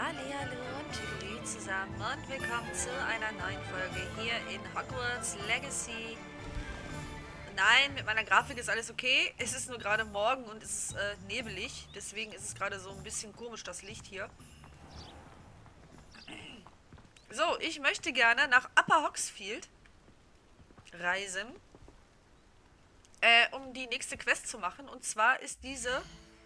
Hallihallo und Tüdelü zusammen und willkommen zu einer neuen Folge hier in Hogwarts Legacy. Nein, mit meiner Grafik ist alles okay. Es ist nur gerade morgen und es ist nebelig. Deswegen ist es gerade so ein bisschen komisch, das Licht hier. So, ich möchte gerne nach Upper Hogsfield reisen, um die nächste Quest zu machen. Und zwar ist diese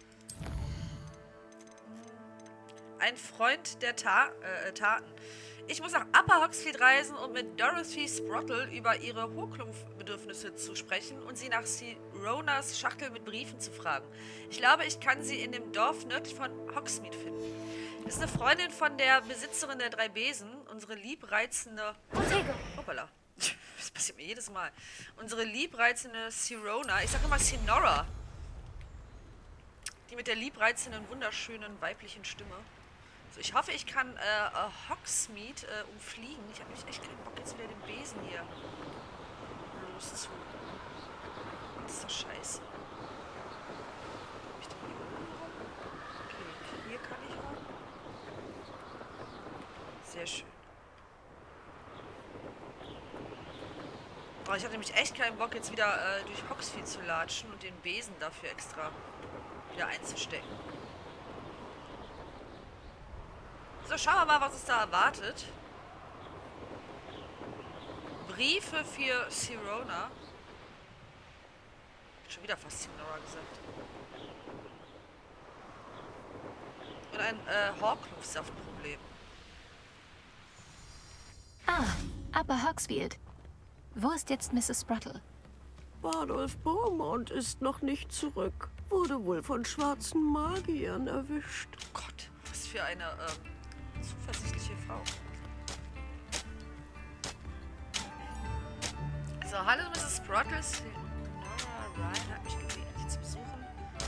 ein Freund der Taten. Ich muss nach Upper Hogsfield reisen, um mit Dorothy Sprottle über ihre Hochklumpfbedürfnisse zu sprechen und sie nach Sironas Schachtel mit Briefen zu fragen. Ich glaube, ich kann sie in dem Dorf nördlich von Hogsmeade finden. Das ist eine Freundin von der Besitzerin der 3 Besen, unsere liebreizende... Hoppala. Das passiert mir jedes Mal. Unsere liebreizende Sirona. Ich sage immer Sinora. Die mit der liebreizenden, wunderschönen weiblichen Stimme. So, ich hoffe, ich kann Hogsmeade umfliegen. Ich habe mich echt keinen Bock, jetzt wieder den Besen hier loszu. Das ist doch scheiße. Komm ich denn hier oben rum? Okay, hier kann ich rum. Sehr schön. Oh, ich hatte nämlich echt keinen Bock, jetzt wieder durch Hogsfield zu latschen und den Besen dafür extra wieder einzustecken. So, schauen wir mal, was es da erwartet. Briefe für Sirona. Schon wieder fast Sinora gesagt. Und ein Horcrux-Saftproblem. Upper Hogsfield. Wo ist jetzt Mrs. Sprottle? Bardolph Beaumont ist noch nicht zurück. Wurde wohl von schwarzen Magiern erwischt. Oh Gott, was für eine zuversichtliche Frau. So, hallo Mrs. Sprottle. Nora Ryan hat mich gebeten, Sie zu besuchen.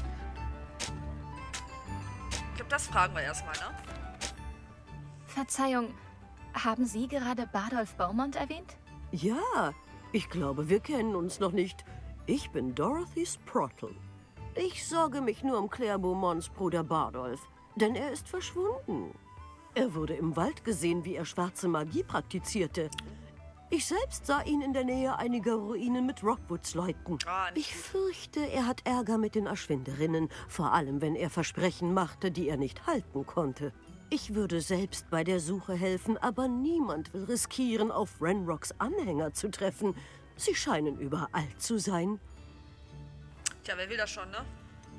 Ich glaube, das fragen wir erstmal, ne? Verzeihung, haben Sie gerade Bardolph Beaumont erwähnt? Ja, ich glaube, wir kennen uns noch nicht. Ich bin Dorothy Sprottle. Ich sorge mich nur um Claire Beaumonts Bruder Bardolph, denn er ist verschwunden. Er wurde im Wald gesehen, wie er schwarze Magie praktizierte. Ich selbst sah ihn in der Nähe einiger Ruinen mit Rockwoods-Leuten. Ich fürchte, er hat Ärger mit den Erschwinderinnen, vor allem wenn er Versprechen machte, die er nicht halten konnte. Ich würde selbst bei der Suche helfen, aber niemand will riskieren, auf Ranrocks Anhänger zu treffen. Sie scheinen überall zu sein. Tja, wer will das schon, ne?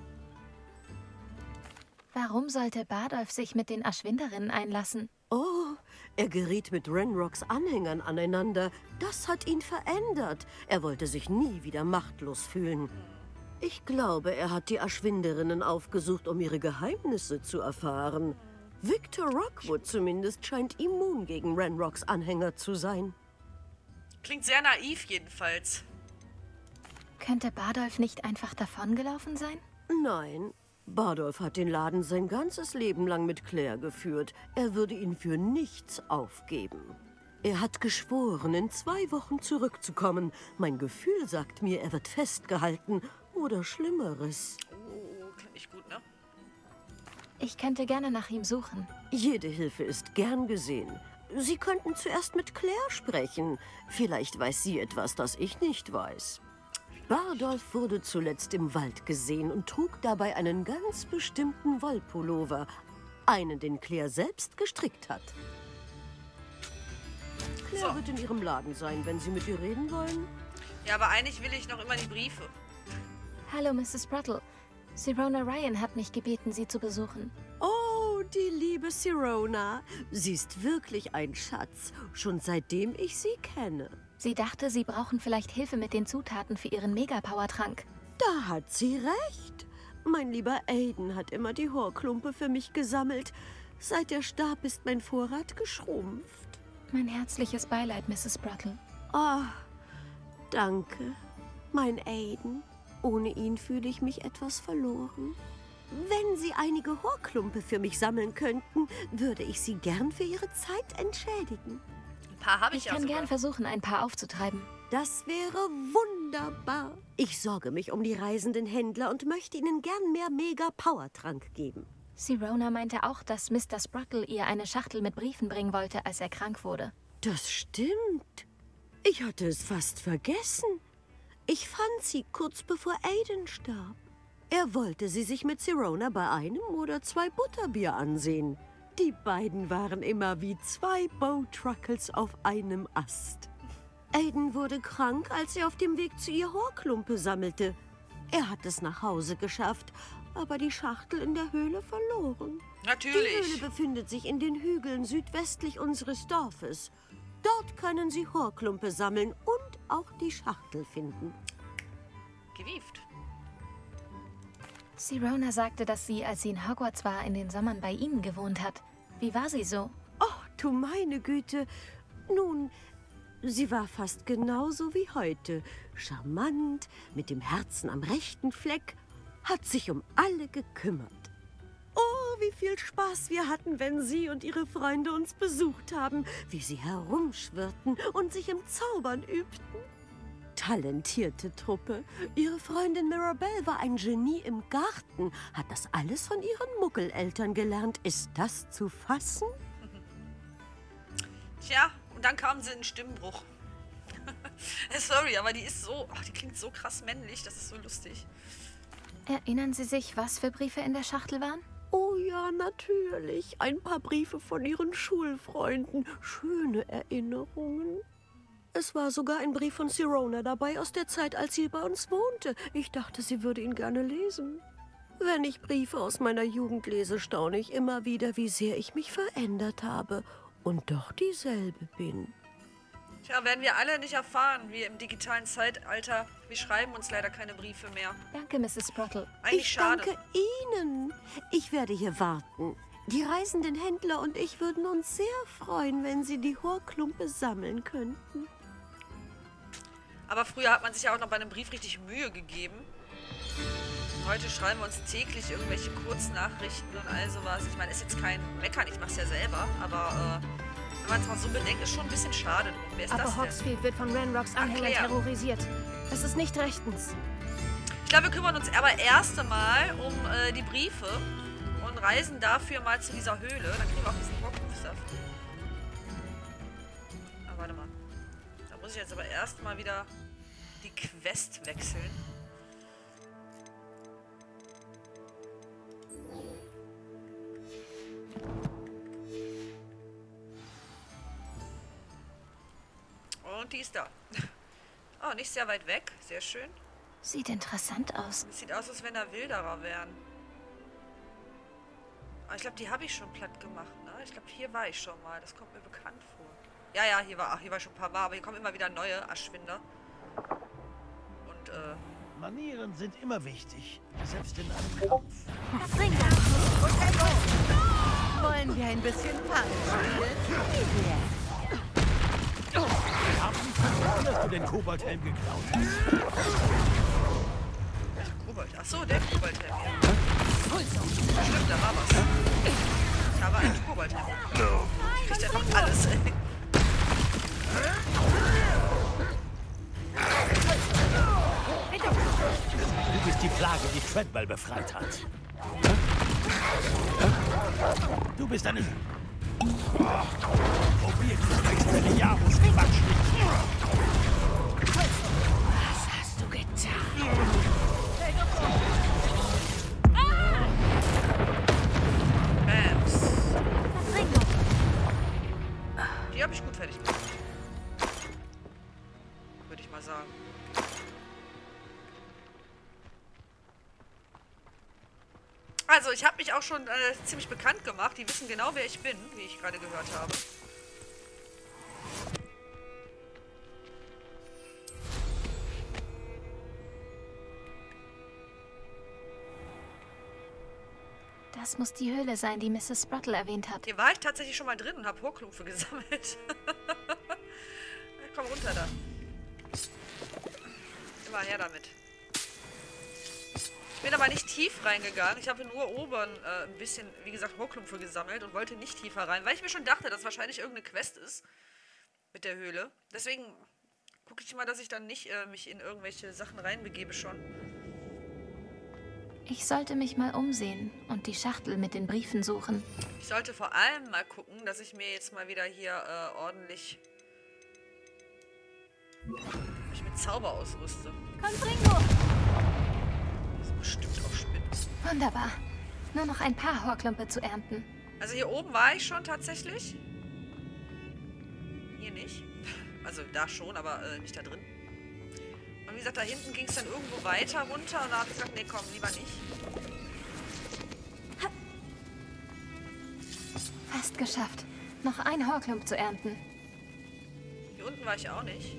Warum sollte Bardolph sich mit den Erschwinderinnen einlassen? Oh, er geriet mit Ranrocks Anhängern aneinander. Das hat ihn verändert. Er wollte sich nie wieder machtlos fühlen. Ich glaube, er hat die Erschwinderinnen aufgesucht, um ihre Geheimnisse zu erfahren. Victor Rockwood zumindest scheint immun gegen Ranrocks Anhänger zu sein. Klingt sehr naiv jedenfalls. Könnte Bardolph nicht einfach davongelaufen sein? Nein, Bardolph hat den Laden sein ganzes Leben lang mit Claire geführt. Er würde ihn für nichts aufgeben. Er hat geschworen, in 2 Wochen zurückzukommen. Mein Gefühl sagt mir, er wird festgehalten oder Schlimmeres. Oh, klingt nicht gut, ne? Ich könnte gerne nach ihm suchen. Jede Hilfe ist gern gesehen. Sie könnten zuerst mit Claire sprechen. Vielleicht weiß sie etwas, das ich nicht weiß. Bardolph wurde zuletzt im Wald gesehen und trug dabei einen ganz bestimmten Wollpullover. Einen, den Claire selbst gestrickt hat. Claire wird in ihrem Laden sein, wenn Sie mit ihr reden wollen. Ja, aber eigentlich will ich noch immer die Briefe. Hallo, Mrs. Sprottle. Sirona Ryan hat mich gebeten, Sie zu besuchen. Oh, die liebe Sirona. Sie ist wirklich ein Schatz, schon seitdem ich sie kenne. Sie dachte, Sie brauchen vielleicht Hilfe mit den Zutaten für Ihren Megapower-Trank. Da hat sie recht. Mein lieber Aiden hat immer die Horklumpe für mich gesammelt. Seit er starb, ist mein Vorrat geschrumpft. Mein herzliches Beileid, Mrs. Sprottle. Ah, danke, mein Aiden. Ohne ihn fühle ich mich etwas verloren. Wenn Sie einige Horklumpe für mich sammeln könnten, würde ich Sie gern für Ihre Zeit entschädigen. Ein paar habe ich Ich ja kann sogar. gern versuchen, ein paar aufzutreiben. Das wäre wunderbar. Ich sorge mich um die reisenden Händler und möchte ihnen gern mehr Mega-Power-Trank geben. Sirona meinte auch, dass Mr. Sprottle ihr eine Schachtel mit Briefen bringen wollte, als er krank wurde. Das stimmt. Ich hatte es fast vergessen. Ich fand sie kurz bevor Aiden starb. Er wollte sie sich mit Sirona bei einem oder 2 Butterbier ansehen. Die beiden waren immer wie 2 Bowtruckles auf einem Ast. Aiden wurde krank, als er auf dem Weg zu ihr Horklumpe sammelte. Er hat es nach Hause geschafft, aber die Schachtel in der Höhle verloren. Natürlich. Die Höhle befindet sich in den Hügeln südwestlich unseres Dorfes. Dort können Sie Horklumpe sammeln und auch die Schachtel finden. Gewieft. Sirona sagte, dass sie, als sie in Hogwarts war, in den Sommern bei ihnen gewohnt hat. Wie war sie so? Oh, du meine Güte. Nun, sie war fast genauso wie heute. Charmant, mit dem Herzen am rechten Fleck, hat sich um alle gekümmert. Oh, wie viel Spaß wir hatten, wenn Sie und Ihre Freunde uns besucht haben, wie sie herumschwirrten und sich im Zaubern übten. Talentierte Truppe. Ihre Freundin Mirabelle war ein Genie im Garten, hat das alles von ihren Muggeleltern gelernt. Ist das zu fassen? Tja, und dann kam sie in den Stimmbruch. Sorry, aber die ist so... Ach, die klingt so krass männlich, das ist so lustig. Erinnern Sie sich, was für Briefe in der Schachtel waren? Oh ja, natürlich. Ein paar Briefe von ihren Schulfreunden. Schöne Erinnerungen. Es war sogar ein Brief von Sirona dabei aus der Zeit, als sie bei uns wohnte. Ich dachte, sie würde ihn gerne lesen. Wenn ich Briefe aus meiner Jugend lese, staune ich immer wieder, wie sehr ich mich verändert habe und doch dieselbe bin. Tja, werden wir alle nicht erfahren, wie im digitalen Zeitalter. Wir schreiben uns leider keine Briefe mehr. Danke, Mrs. Sprottle. Eigentlich Ich schade. danke Ihnen. Ich werde hier warten. Die reisenden Händler und ich würden uns sehr freuen, wenn Sie die Horklumpe sammeln könnten. Aber früher hat man sich ja auch noch bei einem Brief richtig Mühe gegeben. Heute schreiben wir uns täglich irgendwelche Kurznachrichten und all sowas. Ich meine, ist jetzt kein Meckern, ich mach's ja selber, aber wenn man es mal so bedenkt, ist schon ein bisschen schade drum. Wer ist Aber das denn? Hogsfield wird von Ranrocks Anhängern Erklär. terrorisiert. Das ist nicht rechtens. Ich glaube, wir kümmern uns aber erst einmal um die Briefe und reisen dafür mal zu dieser Höhle. Dann kriegen wir auch diesen Horcrux-Saft. Ah, warte mal. Da muss ich jetzt aber erst mal wieder die Quest wechseln. Und die ist da. Oh, nicht sehr weit weg. Sehr schön. Sieht interessant aus. Es sieht aus, als wenn da Wilderer wären. Aber ich glaube, die habe ich schon platt gemacht, ne? Ich glaube, hier war ich schon mal. Das kommt mir bekannt vor. Ja, ja, hier war schon ein paar Mal, aber hier kommen immer wieder neue Aschwinder. Und, Manieren sind immer wichtig, selbst in einem Kampf. Wollen wir ein bisschen Fang spielen? Wir haben nicht verstanden, dass du den Koboldhelm geklaut hast. welcher Kobold? Achso, der Koboldhelm, ja. Stimmt, da war was. Ich habe einen Koboldhelm. Ich krieg einfach alles, ey. Du bist die Plage, die Treadwell befreit hat. Du bist eine... Probier diesen Expelliarmus Quatsch nicht. Was hast du getan? Bams. Die habe ich gut fertig gemacht. Würde ich mal sagen. Also, ich habe mich auch schon ziemlich bekannt gemacht. Die wissen genau, wer ich bin, wie ich gerade gehört habe. Das muss die Höhle sein, die Mrs. Sprottle erwähnt hat. Hier war ich tatsächlich schon mal drin und habe Horcruxe gesammelt. Komm runter da. Immer her damit. Ich bin aber nicht tief reingegangen. Ich habe nur oben ein bisschen, wie gesagt, Horcruxe gesammelt und wollte nicht tiefer rein, weil ich mir schon dachte, dass wahrscheinlich irgendeine Quest ist mit der Höhle. Deswegen gucke ich mal, dass ich dann nicht mich in irgendwelche Sachen reinbegebe schon. Ich sollte mich mal umsehen und die Schachtel mit den Briefen suchen. Ich sollte vor allem mal gucken, dass ich mir jetzt mal wieder hier ordentlich mich mit Zauber ausrüste. Confringo! Das ist bestimmt auch Spinnen. Wunderbar. Nur noch ein paar Horklumpe zu ernten. Also hier oben war ich schon tatsächlich. Hier nicht. Also da schon, aber nicht da drin. Und wie gesagt, da hinten ging es dann irgendwo weiter runter. Und da habe ich gesagt, nee, komm, lieber nicht. Fast geschafft. Noch ein Horklump zu ernten. Hier unten war ich auch nicht.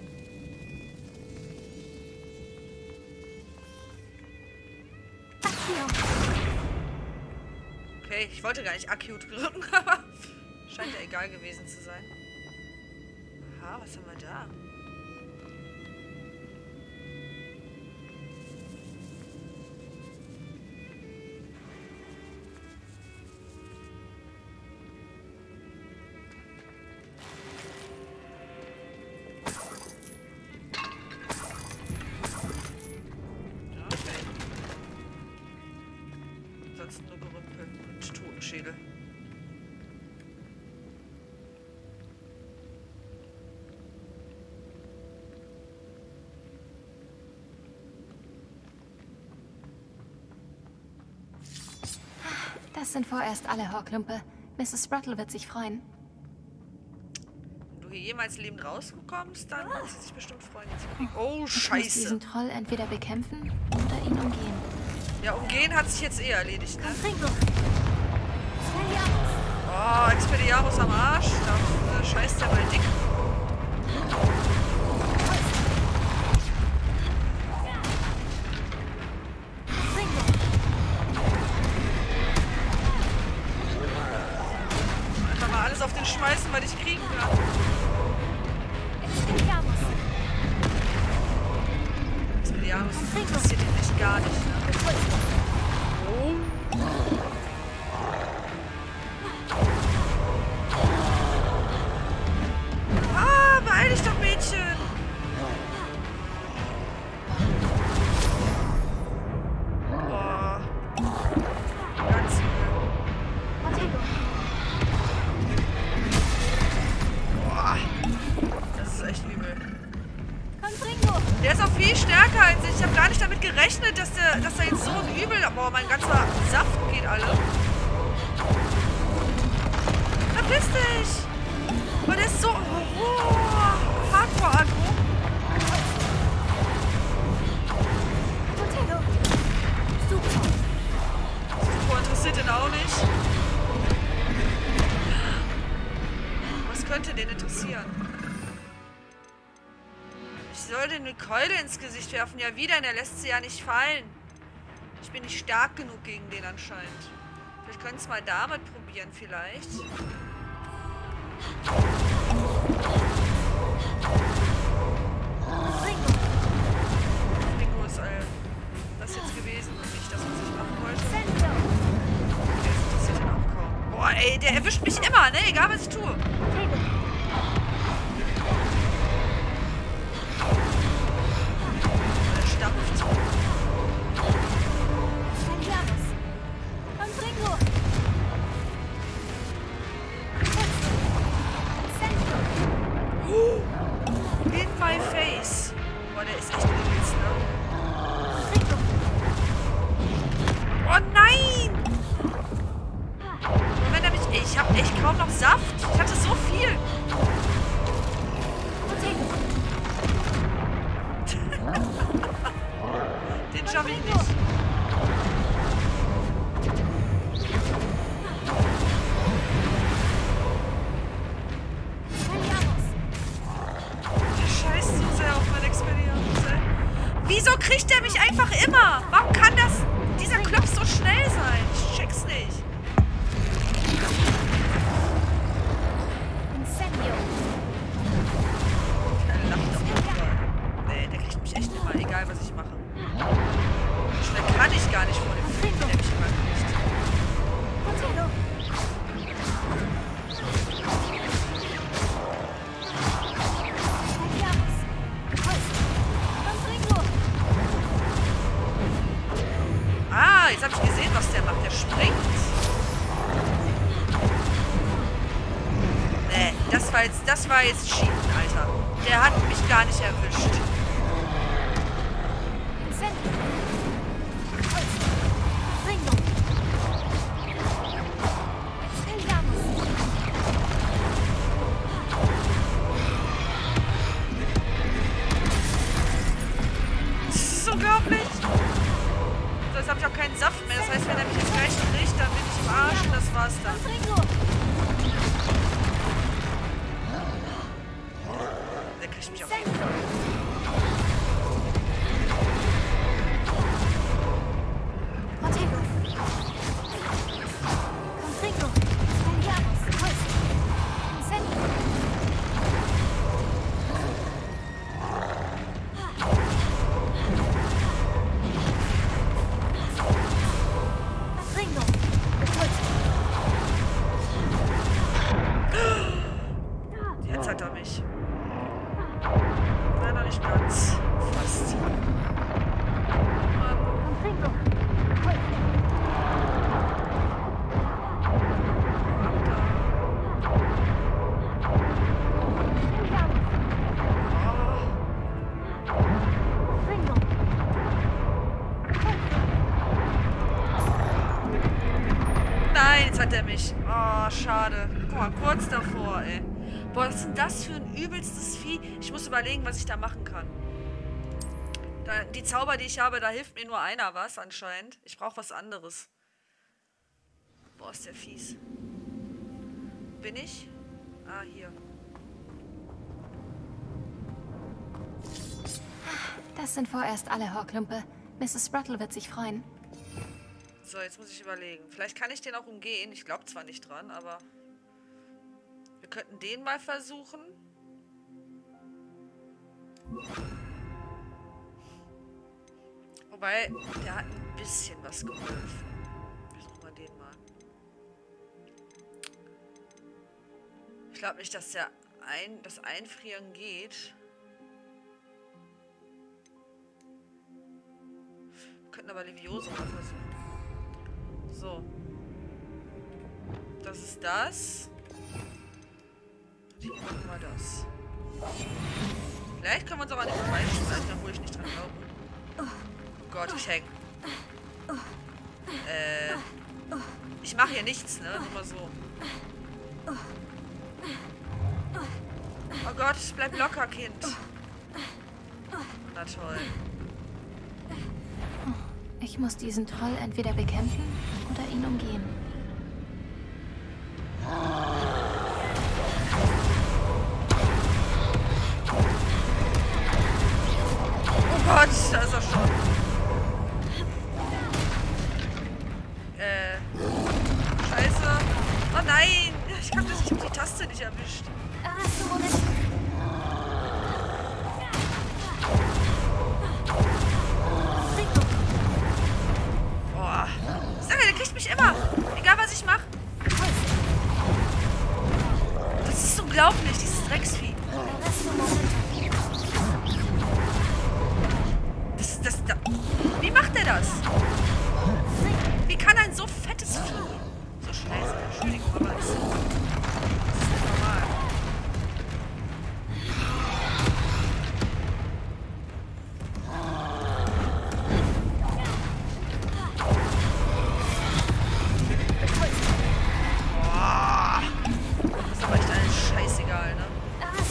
Okay, ich wollte gar nicht Acute drücken, aber scheint ja egal gewesen zu sein. Aha, was haben wir da? Nur Gerümpel und Totenschädel. Das sind vorerst alle Horklumpe. Mrs. Spruttle wird sich freuen. Wenn du hier jemals lebend rauskommst, dann wird sie sich bestimmt freuen. Oh, Ich muss scheiße. diesen Troll entweder bekämpfen oder ihn umgehen. Ja, umgehen hat sich jetzt eh erledigt, ne? Confringo! Oh, Expelliarmus am Arsch. Da scheißt der mal dick. Einfach mal alles auf den schmeißen, weil ich kriegen kann. Expelliarmus interessiert ihn nicht gar nicht, ne? Oh. Ah, beeil dich doch, Mädchen! Boah. Ganz übel. Boah. Das ist echt übel. Der ist auch viel stärker als ich. Ich habe gar nicht damit gerechnet, dass er jetzt so übel... Boah, mein ganzer Saft geht alle. Verpiss dich! Aber der ist so... Oh, Hardcore-Aggro. Super interessiert ihn auch nicht. Was könnte den interessieren? Ich soll den eine Keule ins Gesicht werfen. Ja, wieder, und er lässt sie ja nicht fallen. Ich bin nicht stark genug gegen den anscheinend. Vielleicht können wir es mal damit probieren, vielleicht. Ringo ist das jetzt gewesen und nicht das, was ich machen wollte. Der interessiert ihn auch kaum. Boah, ey, der erwischt mich immer, ne? Egal, was ich tue. Er stampft. In my face. Boah, der ist echt übelst, ne? Oh nein! Und wenn er mich... Ich hab echt kaum noch Saft. Ich hatte so viel. Den schaffe ich nicht. Der scheißt so sehr auf mein Expelliarmus, ey. Wieso kriegt der mich einfach immer? Warum kann dieser Klops so schnell sein? Ich check's nicht. Der lacht doch nicht mal. Nee, der kriegt mich echt immer, egal was ich mache. das war jetzt Cheaten, Alter. Der hat mich gar nicht erwischt. Das ist unglaublich. So, jetzt habe ich auch keinen Saft mehr. Das heißt, wenn er mich jetzt gleich kriegt, dann bin ich im Arsch und das war's dann. Der kriegt mich auf jeden Fall. Jetzt hat er mich. Nein, noch nicht ganz. Fast. Nein, jetzt hat er mich. Oh, schade. Guck mal, kurz davor, ey. Boah, was ist denn das für ein übelstes Vieh? Ich muss überlegen, was ich da machen kann. Die Zauber, die ich habe, da hilft mir nur einer was anscheinend. Ich brauche was anderes. Boah, ist der fies. Bin ich? Ah, hier. Das sind vorerst alle Horklumpe. Mrs. Sprottle wird sich freuen. So, jetzt muss ich überlegen. Vielleicht kann ich den auch umgehen. Ich glaube zwar nicht dran, aber... Wir könnten den mal versuchen. Wobei, der hat ein bisschen was geholfen. Versuchen wir den mal. Ich glaube nicht, dass das Einfrieren geht. Wir könnten aber Levioso mal versuchen. So. Das ist das. Hier machen wir das. Vielleicht können wir uns auch an den vorbeischneiden, obwohl ich nicht dran glaube. Oh Gott, ich häng. Ich mache hier nichts, ne? Nur mal so. Oh Gott, bleib locker, Kind. Na toll. Ich muss diesen Troll entweder bekämpfen oder ihn umgehen. Oh Gott, da ist er schon. Scheiße. Oh nein, ich hab die Taste nicht erwischt. Boah. Sag mal, der kriegt mich immer. Egal, was ich mache. Das ist unglaublich, dieses Drecksvieh. Wie macht er das? Wie kann ein so fettes Vieh so schnell sein? Entschuldigung, aber das ist nicht normal. Boah. Das ist aber echt alles scheißegal, ne?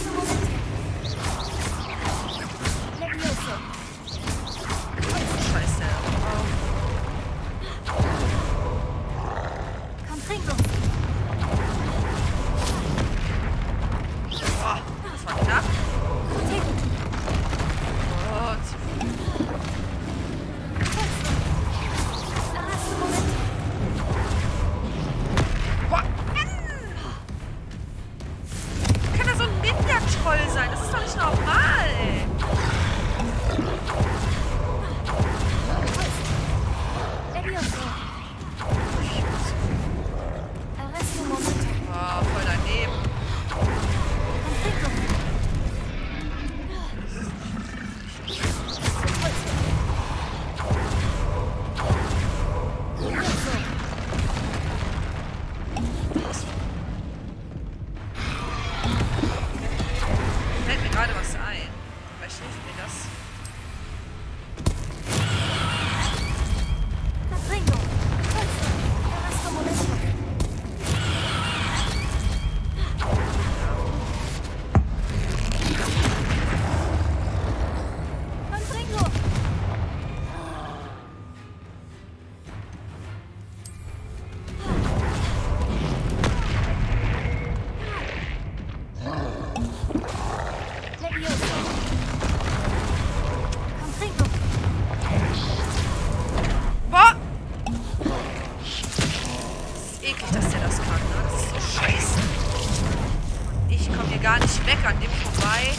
hier gar nicht weg, an dem vorbei.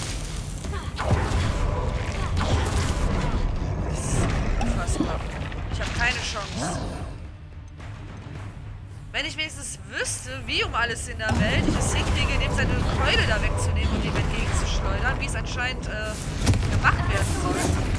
Das ist unfassbar. Ich habe keine Chance. Wenn ich wenigstens wüsste, wie um alles in der Welt ich es hinkriege, dem seine Keule da wegzunehmen und ihm entgegenzuschleudern, wie es anscheinend gemacht werden soll.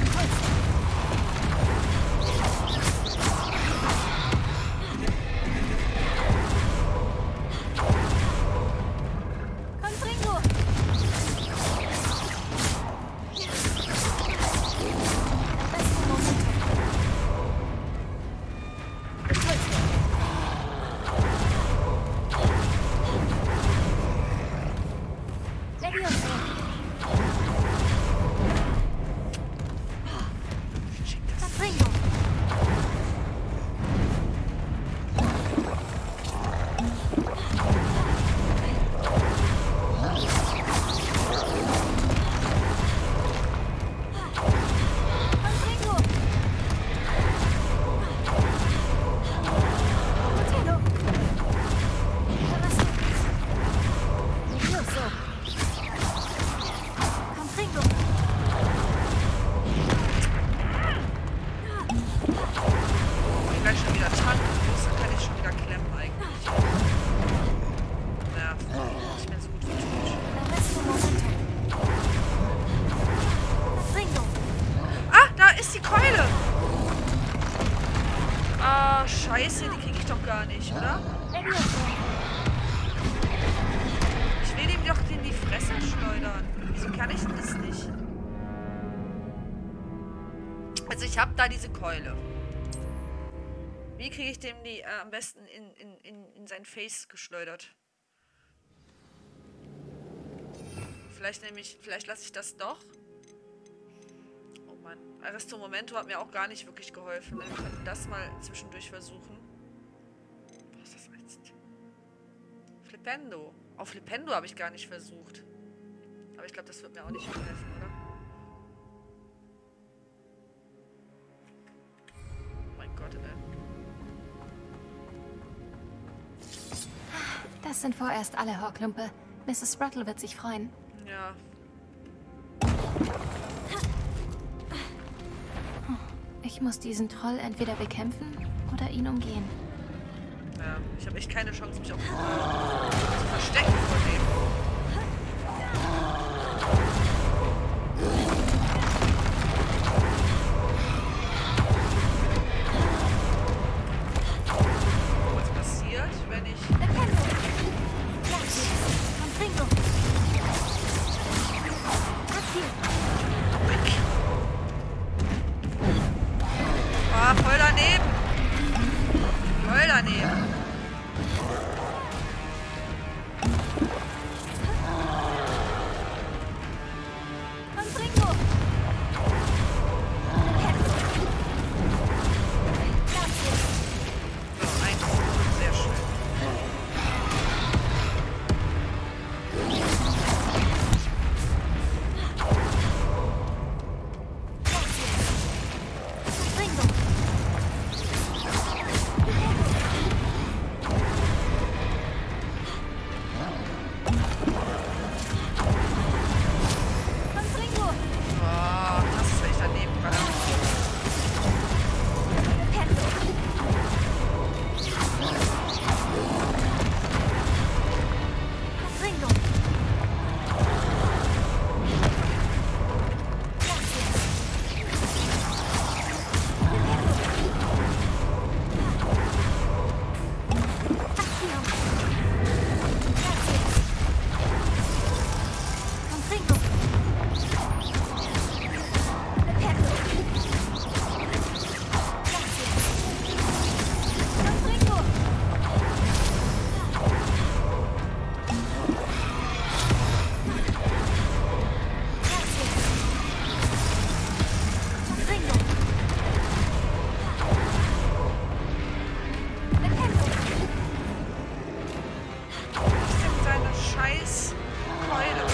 Scheiße, die kriege ich doch gar nicht, oder? Ich will ihm doch in die Fresse schleudern. Wieso kann ich denn das nicht? Also ich habe da diese Keule. Wie kriege ich dem die am besten in sein Face geschleudert? Vielleicht lasse ich das doch. Oh Mann. Aristo Momento hat mir auch gar nicht wirklich geholfen. Wir könnten das mal zwischendurch versuchen. Was ist das jetzt? Flipendo. Auf Flipendo habe ich gar nicht versucht. Aber ich glaube, das wird mir auch nicht viel helfen, oder? Oh mein Gott, ey. Das sind vorerst alle Horklumpe. Mrs. Spruttle wird sich freuen. Ja. Ich muss diesen Troll entweder bekämpfen oder ihn umgehen. Ja, ich habe echt keine Chance, mich auch zu verstecken vor dem. Was passiert, wenn ich... Ah, voll daneben. Voll daneben. So, eins. Sehr schön. Oh, das ist echt daneben, verdammt. Seine scheiß Keule.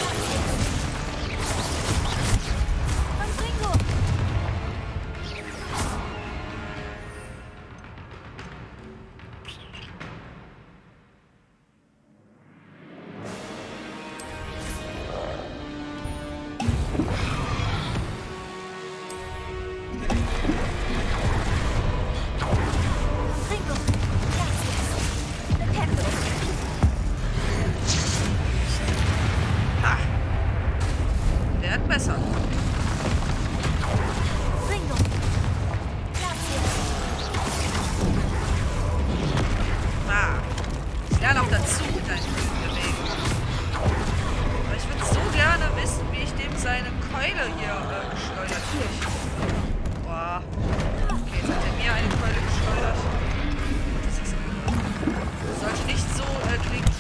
lerne auch dazu mit deinen Bewegungen. Aber ich würde so gerne wissen, wie ich dem seine Keule hier geschleudert kriege. Boah. Okay, jetzt hat er mir eine Keule geschleudert. Das ist sollte nicht so klingen.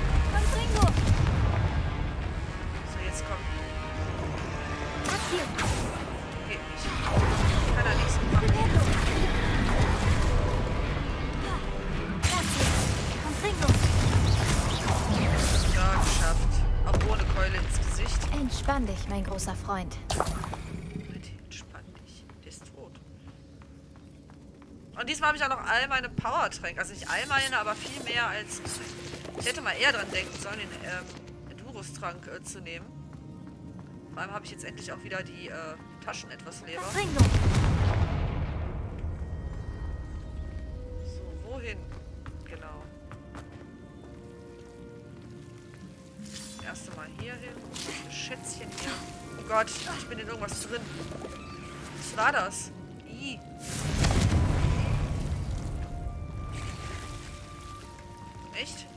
So, jetzt komm. Geht nicht. Kann er nichts machen. Ja, geschafft. Auch ohne Keule ins Gesicht. Entspann dich, mein großer Freund. Bitte entspann dich. Der ist tot. Und diesmal habe ich auch noch all meine Powertränke. Also nicht all meine, aber viel mehr als... Ich hätte mal eher dran denken sollen, den Endurus-Trank zu nehmen. Vor allem habe ich jetzt endlich auch wieder die Taschen etwas leerer. So, wohin? Genau. Erst einmal hier hin. Schätzchen hier. Oh Gott, ich bin in irgendwas drin. Was war das? Ih. Echt?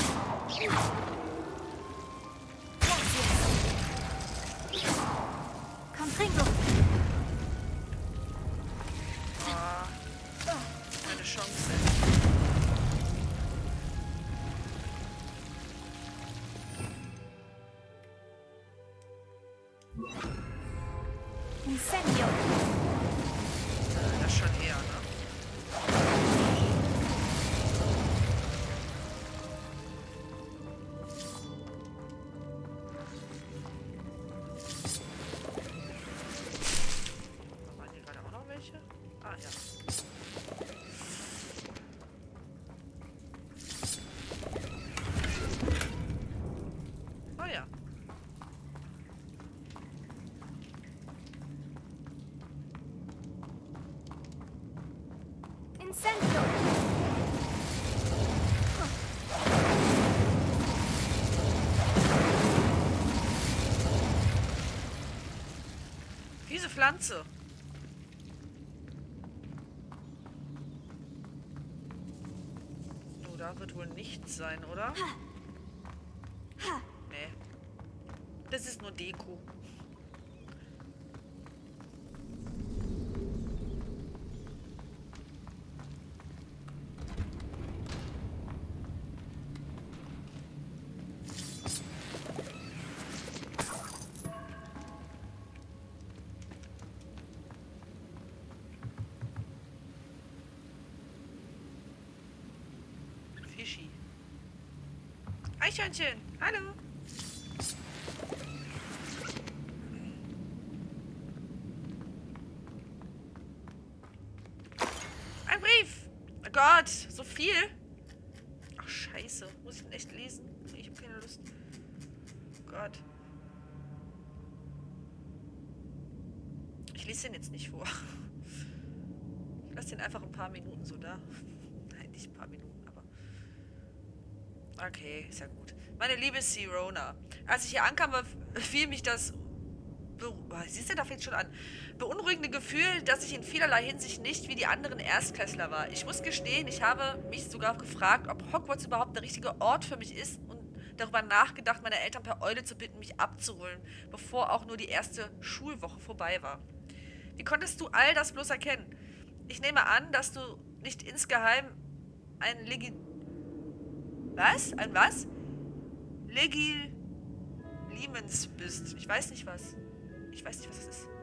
Confringo. Keine Chance. Incendio. Das schon eher, ne? Waren hier gerade auch noch welche? Ah, ja. Oh ja. Incendio. Diese Pflanze. Oh, da wird wohl nichts sein, oder? Nee. Das ist nur Deko. Fischi. Eichhörnchen, hallo. Ein Brief. Oh Gott, so viel. Ach, scheiße. Muss ich den echt lesen? Nee, ich habe keine Lust. Oh Gott. Ich lese den jetzt nicht vor. Ich lasse den einfach ein paar Minuten so da. Nein, nicht ein paar Minuten, aber... Okay, ist ja gut. Meine liebe Sirona, als ich hier ankam, fiel mich das... Siehst du, da fängt schon an. Beunruhigende Gefühl, dass ich in vielerlei Hinsicht nicht wie die anderen Erstklässler war. Ich muss gestehen, ich habe mich sogar gefragt, ob Hogwarts überhaupt der richtige Ort für mich ist und darüber nachgedacht, meine Eltern per Eule zu bitten, mich abzuholen, bevor auch nur die erste Schulwoche vorbei war. Wie konntest du all das bloß erkennen? Ich nehme an, dass du nicht insgeheim ein Was? Ein was? Legilimens bist. Ich weiß nicht was. Ich weiß nicht, was das ist.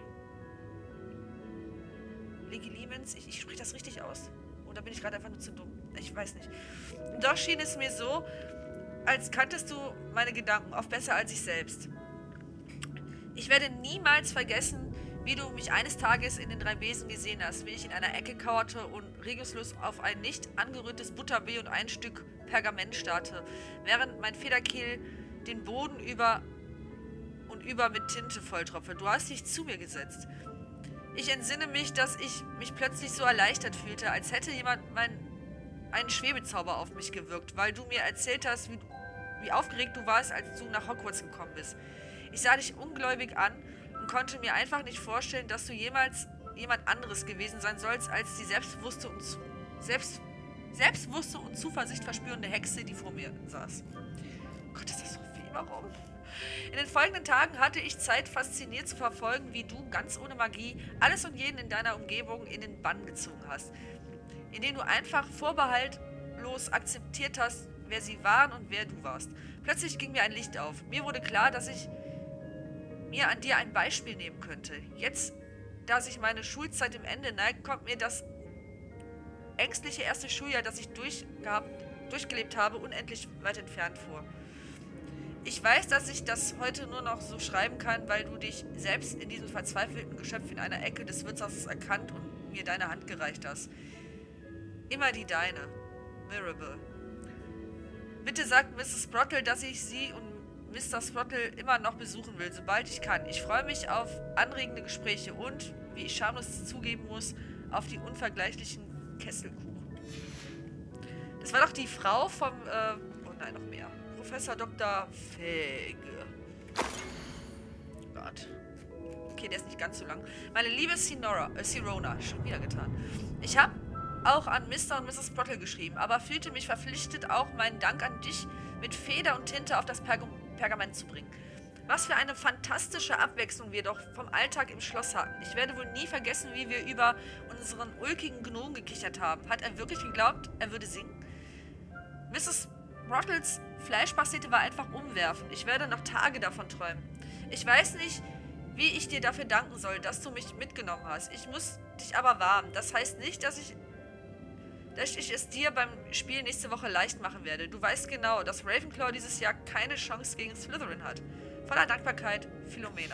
Legilimens? Ich spreche das richtig aus. Oder bin ich gerade einfach nur zu dumm? Ich weiß nicht. Doch schien es mir so, als kanntest du meine Gedanken oft besser als ich selbst. Ich werde niemals vergessen, wie du mich eines Tages in den 3 Besen gesehen hast, wie ich in einer Ecke kauerte und regungslos auf ein nicht angerührtes Butterbier und ein Stück Pergament starrte, während mein Federkiel den Boden über und über mit Tinte volltropfte. Du hast dich zu mir gesetzt. Ich entsinne mich, dass ich mich plötzlich so erleichtert fühlte, als hätte jemand einen Schwebezauber auf mich gewirkt, weil du mir erzählt hast, wie aufgeregt du warst, als du nach Hogwarts gekommen bist. Ich sah dich ungläubig an und konnte mir einfach nicht vorstellen, dass du jemals jemand anderes gewesen sein sollst als die selbstbewusste und selbstbewusste und Zuversicht verspürende Hexe, die vor mir saß. Gott, ist das so viel. Warum? In den folgenden Tagen hatte ich Zeit, fasziniert zu verfolgen, wie du ganz ohne Magie alles und jeden in deiner Umgebung in den Bann gezogen hast. Indem du einfach vorbehaltlos akzeptiert hast, wer sie waren und wer du warst. Plötzlich ging mir ein Licht auf. Mir wurde klar, dass ich mir an dir ein Beispiel nehmen könnte. Jetzt, da sich meine Schulzeit dem Ende neigt, kommt mir das ängstliche erste Schuljahr, das ich durchgelebt habe, unendlich weit entfernt vor. Ich weiß, dass ich das heute nur noch so schreiben kann, weil du dich selbst in diesem verzweifelten Geschöpf in einer Ecke des Wirtshauses erkannt und mir deine Hand gereicht hast. Immer die deine. Mirabel. Bitte sagt Mrs. Sprottle, dass ich sie und Mr. Sprottle immer noch besuchen will, sobald ich kann. Ich freue mich auf anregende Gespräche und, wie ich schamlos zugeben muss, auf die unvergleichlichen Kesselkuchen. Das war doch die Frau vom, oh nein, noch mehr. Professor Dr. Fege. Oh Gott. Okay, der ist nicht ganz so lang. Meine liebe Sirona, schon wieder getan. Ich habe auch an Mr. und Mrs. Sprottle geschrieben, aber fühlte mich verpflichtet, auch meinen Dank an dich mit Feder und Tinte auf das Pergament zu bringen. Was für eine fantastische Abwechslung wir doch vom Alltag im Schloss hatten. Ich werde wohl nie vergessen, wie wir über unseren ulkigen Gnom gekichert haben. Hat er wirklich geglaubt, er würde singen? Mrs. Sprottles Fleischpastete war einfach umwerfend. Ich werde noch Tage davon träumen. Ich weiß nicht, wie ich dir dafür danken soll, dass du mich mitgenommen hast. Ich muss dich aber warnen. Das heißt nicht, dass ich es dir beim Spiel nächste Woche leicht machen werde. Du weißt genau, dass Ravenclaw dieses Jahr keine Chance gegen Slytherin hat. Voller Dankbarkeit, Philomena.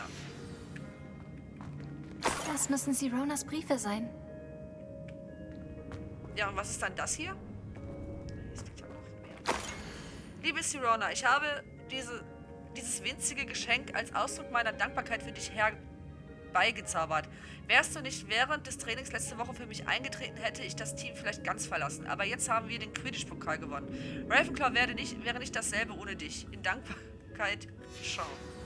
Das müssen Sironas Briefe sein. Ja, und was ist dann das hier? Es gibt ja noch mehr. Liebe Sirona, ich habe dieses winzige Geschenk als Ausdruck meiner Dankbarkeit für dich herbeigezaubert. Wärst du nicht während des Trainings letzte Woche für mich eingetreten, hätte ich das Team vielleicht ganz verlassen. Aber jetzt haben wir den Quidditch-Pokal gewonnen. Ravenclaw wäre nicht dasselbe ohne dich. In Dankbarkeit, Sean.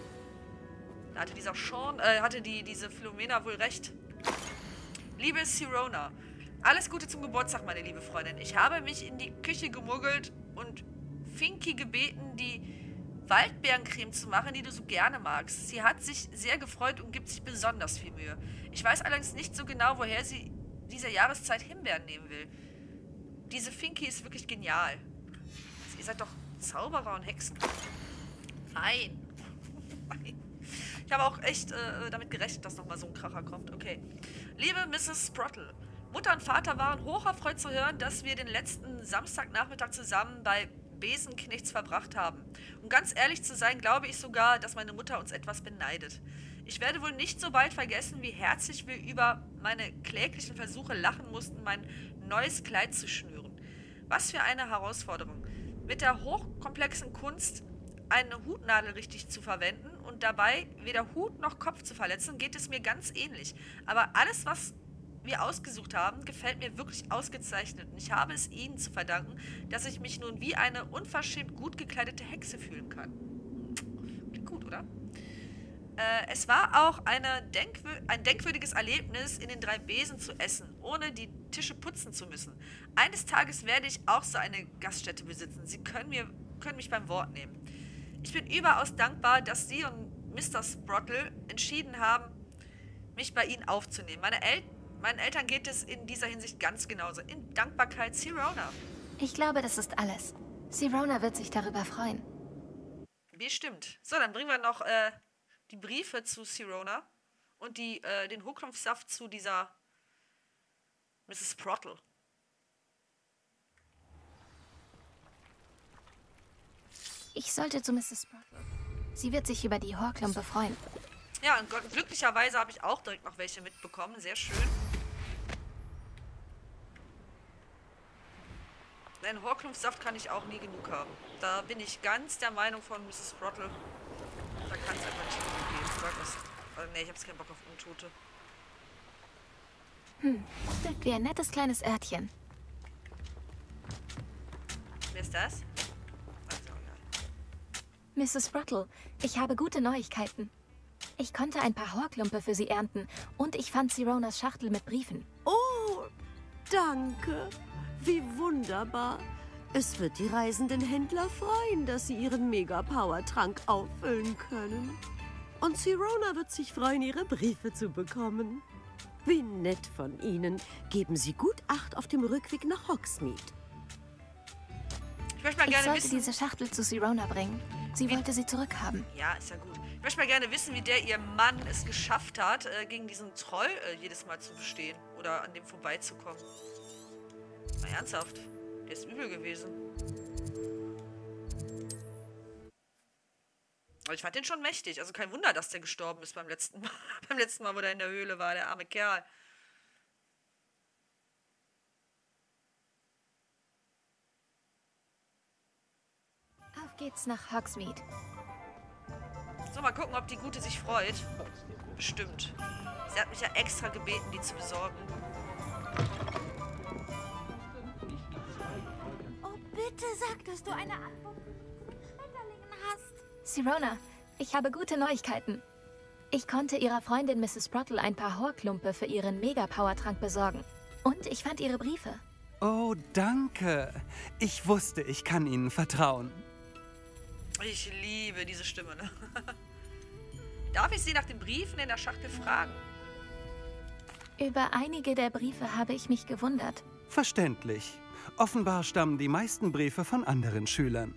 Da hatte dieser Sean, diese Philomena wohl recht. Liebe Sirona, alles Gute zum Geburtstag, meine liebe Freundin. Ich habe mich in die Küche gemogelt und Finky gebeten, die Waldbeerencreme zu machen, die du so gerne magst. Sie hat sich sehr gefreut und gibt sich besonders viel Mühe. Ich weiß allerdings nicht so genau, woher sie dieser Jahreszeit Himbeeren nehmen will. Diese Finky ist wirklich genial. Ihr seid doch Zauberer und Hexen. Nein. Ich habe auch echt damit gerechnet, dass nochmal so ein Kracher kommt. Okay. Liebe Mrs. Sprottle, Mutter und Vater waren hocherfreut zu hören, dass wir den letzten Samstagnachmittag zusammen bei Besenknechts verbracht haben. Um ganz ehrlich zu sein, glaube ich sogar, dass meine Mutter uns etwas beneidet. Ich werde wohl nicht so bald vergessen, wie herzlich wir über meine kläglichen Versuche lachen mussten, mein neues Kleid zu schnüren. Was für eine Herausforderung. Mit der hochkomplexen Kunst, eine Hutnadel richtig zu verwenden und dabei weder Hut noch Kopf zu verletzen, geht es mir ganz ähnlich. Aber alles, was wir ausgesucht haben, gefällt mir wirklich ausgezeichnet und ich habe es Ihnen zu verdanken, dass ich mich nun wie eine unverschämt gut gekleidete Hexe fühlen kann. Klingt gut, oder? Es war auch ein denkwürdiges Erlebnis, in den 3 Besen zu essen, ohne die Tische putzen zu müssen. Eines Tages werde ich auch so eine Gaststätte besitzen. Sie können mich beim Wort nehmen. Ich bin überaus dankbar, dass Sie und Mr. Sprottle entschieden haben, mich bei Ihnen aufzunehmen. Meinen Eltern geht es in dieser Hinsicht ganz genauso. In Dankbarkeit, Sirona. Ich glaube, das ist alles. Sirona wird sich darüber freuen. Bestimmt. So, dann bringen wir noch die Briefe zu Sirona und den Hochklumpfsaft zu dieser Mrs. Sprottle. Ich sollte zu Mrs. Sprottle. Sie wird sich über die Horklumpe freuen. Ja, und glücklicherweise habe ich auch direkt noch welche mitbekommen. Sehr schön. Einen Horklumpfsaft kann ich auch nie genug haben. Da bin ich ganz der Meinung von Mrs. Sprottle. Da kann es einfach nicht genug geben. Sag was. Nee, ich habe jetzt keinen Bock auf Untote. Wirkt wie ein nettes kleines Örtchen. Wer ist das? Mrs. Sprottle, ich habe gute Neuigkeiten. Ich konnte ein paar Horklumpe für Sie ernten und ich fand Sironas Schachtel mit Briefen. Oh, danke. Wie wunderbar. Es wird die reisenden Händler freuen, dass sie ihren Mega-Power-Trank auffüllen können. Und Sirona wird sich freuen, ihre Briefe zu bekommen. Wie nett von Ihnen. Geben Sie gut Acht auf dem Rückweg nach Hogsmeade. Ich möchte mal Ich gerne sollte wissen... diese Schachtel zu Sirona bringen. Sie wollte sie zurückhaben. Ja, ist ja gut. Ich möchte mal gerne wissen, wie ihr Mann es geschafft hat, gegen diesen Troll jedes Mal zu bestehen. Oder an dem vorbeizukommen. Mal ernsthaft. Der ist übel gewesen. Aber ich fand den schon mächtig. Also kein Wunder, dass der gestorben ist beim letzten Mal. Beim letzten Mal, wo der in der Höhle war, der arme Kerl. Auf geht's nach Hogsmeade. So, mal gucken, ob die Gute sich freut. Bestimmt. Sie hat mich ja extra gebeten, die zu besorgen. Oh, bitte sag, dass du eine Antwort zu den Schmetterlingen hast. Sirona, ich habe gute Neuigkeiten. Ich konnte ihrer Freundin Mrs. Sprottle ein paar Horklumpe für ihren Mega-Power-Trank besorgen. Und ich fand ihre Briefe. Oh, danke. Ich wusste, ich kann Ihnen vertrauen. Ich liebe diese Stimme, ne? Darf ich Sie nach den Briefen in der Schachtel fragen? Über einige der Briefe habe ich mich gewundert. Verständlich. Offenbar stammen die meisten Briefe von anderen Schülern.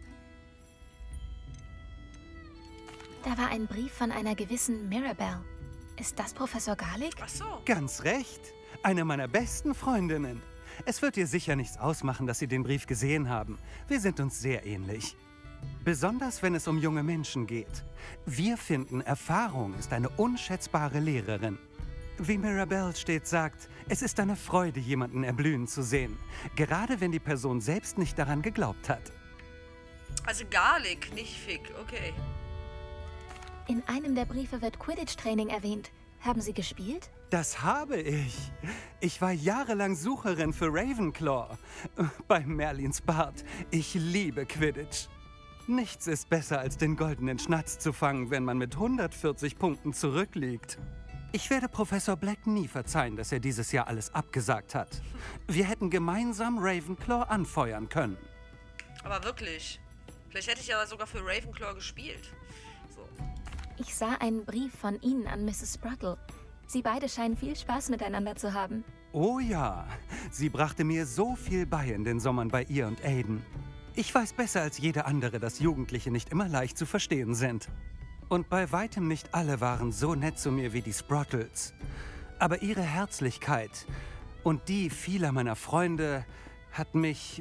Da war ein Brief von einer gewissen Mirabelle. Ist das Professor Garlick? Ach so. Ganz recht. Eine meiner besten Freundinnen. Es wird ihr sicher nichts ausmachen, dass Sie den Brief gesehen haben. Wir sind uns sehr ähnlich. Besonders wenn es um junge Menschen geht. Wir finden, Erfahrung ist eine unschätzbare Lehrerin. Wie Mirabelle stets sagt, es ist eine Freude, jemanden erblühen zu sehen. Gerade wenn die Person selbst nicht daran geglaubt hat. Also Garlic, nicht Fick. Okay. In einem der Briefe wird Quidditch-Training erwähnt. Haben Sie gespielt? Das habe ich. Ich war jahrelang Sucherin für Ravenclaw. Bei Merlins Bart. Ich liebe Quidditch. Nichts ist besser, als den goldenen Schnatz zu fangen, wenn man mit 140 Punkten zurückliegt. Ich werde Professor Black nie verzeihen, dass er dieses Jahr alles abgesagt hat. Wir hätten gemeinsam Ravenclaw anfeuern können. Aber wirklich. Vielleicht hätte ich ja sogar für Ravenclaw gespielt. So. Ich sah einen Brief von Ihnen an Mrs. Sprottle. Sie beide scheinen viel Spaß miteinander zu haben. Oh ja, sie brachte mir so viel bei in den Sommern bei ihr und Aiden. Ich weiß besser als jeder andere, dass Jugendliche nicht immer leicht zu verstehen sind. Und bei weitem nicht alle waren so nett zu mir wie die Sprottles. Aber ihre Herzlichkeit und die vieler meiner Freunde hat mich...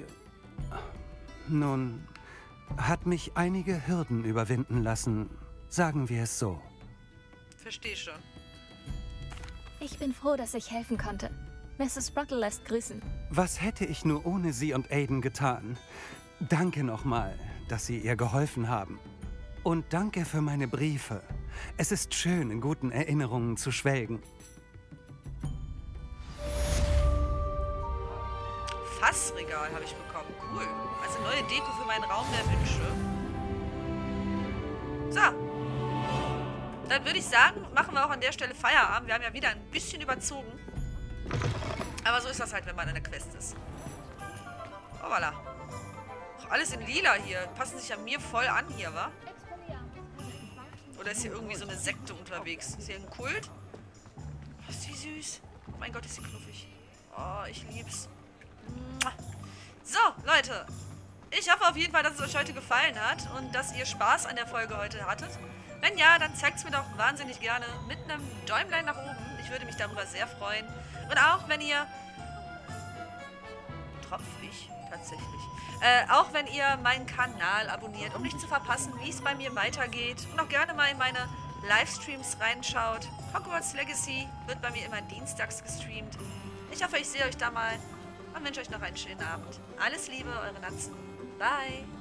Nun, hat mich einige Hürden überwinden lassen. Sagen wir es so. Verstehe schon. Ich bin froh, dass ich helfen konnte. Mrs. Sprottle lässt grüßen. Was hätte ich nur ohne Sie und Aiden getan? Danke nochmal, dass Sie ihr geholfen haben. Und danke für meine Briefe. Es ist schön, in guten Erinnerungen zu schwelgen. Fassregal habe ich bekommen. Cool. Also neue Deko für meinen Raum der Wünsche. So. Dann würde ich sagen, machen wir auch an der Stelle Feierabend. Wir haben ja wieder ein bisschen überzogen. Aber so ist das halt, wenn man in der Quest ist. Oh, voilà. Auch alles in lila hier. Passen sich ja mir voll an hier, wa? Oder ist hier irgendwie so eine Sekte unterwegs? Ist hier ein Kult? Oh, ist die süß. Oh mein Gott, ist sie knuffig. Oh, ich lieb's. So, Leute. Ich hoffe auf jeden Fall, dass es euch heute gefallen hat und dass ihr Spaß an der Folge heute hattet. Wenn ja, dann zeigt es mir doch wahnsinnig gerne mit einem Däumlein nach oben. Ich würde mich darüber sehr freuen. Und auch wenn ihr... Tropfig, tatsächlich. Auch wenn ihr meinen Kanal abonniert, um nicht zu verpassen, wie es bei mir weitergeht. Und auch gerne mal in meine Livestreams reinschaut. Hogwarts Legacy wird bei mir immer dienstags gestreamt. Ich hoffe, ich sehe euch da mal und wünsche euch noch einen schönen Abend. Alles Liebe, eure Natzen. Bye.